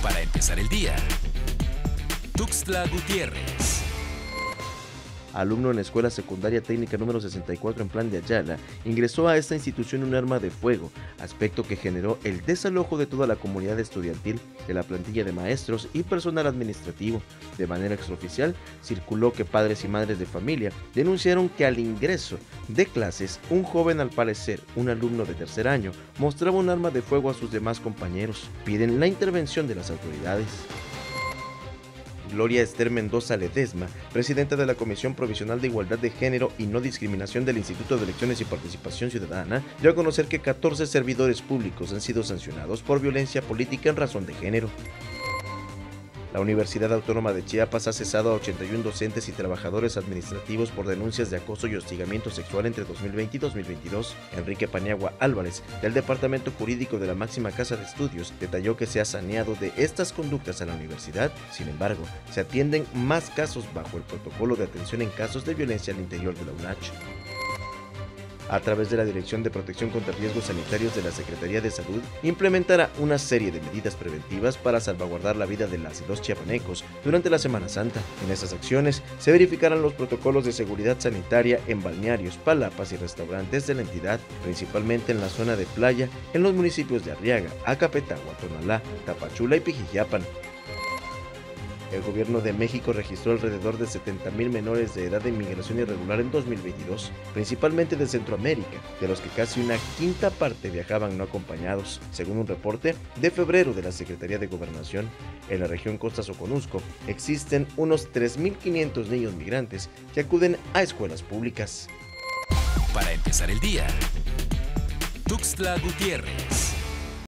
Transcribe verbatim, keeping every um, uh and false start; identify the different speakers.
Speaker 1: Para empezar el día, Tuxtla Gutiérrez.
Speaker 2: Alumno en la Escuela Secundaria Técnica número sesenta y cuatro en Plan de Ayala, ingresó a esta institución un arma de fuego, aspecto que generó el desalojo de toda la comunidad estudiantil, de la plantilla de maestros y personal administrativo. De manera extraoficial, circuló que padres y madres de familia denunciaron que al ingreso de clases, un joven, al parecer un alumno de tercer año, mostraba un arma de fuego a sus demás compañeros. Piden la intervención de las autoridades. Gloria Esther Mendoza Ledesma, presidenta de la Comisión Provisional de Igualdad de Género y No Discriminación del Instituto de Elecciones y Participación Ciudadana, dio a conocer que catorce servidores públicos han sido sancionados por violencia política en razón de género. La Universidad Autónoma de Chiapas ha cesado a ochenta y un docentes y trabajadores administrativos por denuncias de acoso y hostigamiento sexual entre dos mil veinte y dos mil veintidós. Enrique Paniagua Álvarez, del Departamento Jurídico de la máxima casa de estudios, detalló que se ha saneado de estas conductas a la universidad. Sin embargo, se atienden más casos bajo el protocolo de atención en casos de violencia al interior de la UNACH. A través de la Dirección de Protección contra Riesgos Sanitarios de la Secretaría de Salud, implementará una serie de medidas preventivas para salvaguardar la vida de las y los chiapanecos durante la Semana Santa. En esas acciones se verificarán los protocolos de seguridad sanitaria en balnearios, palapas y restaurantes de la entidad, principalmente en la zona de playa, en los municipios de Arriaga, Acapetagua, Tonalá, Tapachula y Pijijiapan. El gobierno de México registró alrededor de setenta mil menores de edad de inmigración irregular en dos mil veintidós, principalmente de Centroamérica, de los que casi una quinta parte viajaban no acompañados, según un reporte de febrero de la Secretaría de Gobernación. En la región Costa Soconusco existen unos tres mil quinientos niños migrantes que acuden a escuelas públicas.
Speaker 1: Para empezar el día, Tuxtla Gutiérrez.